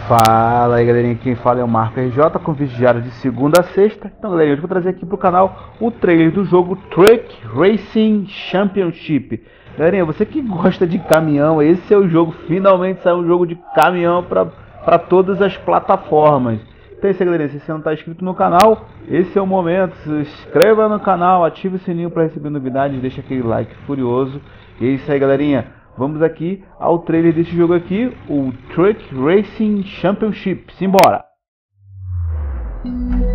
Fala aí galerinha, quem fala é o Marco RJ com vídeo diário de segunda a sexta. Então galerinha, hoje eu vou trazer aqui pro canal o trailer do jogo Truck Racing Championship. Galerinha, você que gosta de caminhão, esse é o jogo, finalmente saiu um jogo de caminhão para todas as plataformas. Então é isso aí galerinha, se você não está inscrito no canal, esse é o momento, se inscreva no canal, ative o sininho para receber novidades, deixa aquele like furioso. E é isso aí galerinha. Vamos aqui ao trailer desse jogo aqui, o Truck Racing Championship. Simbora!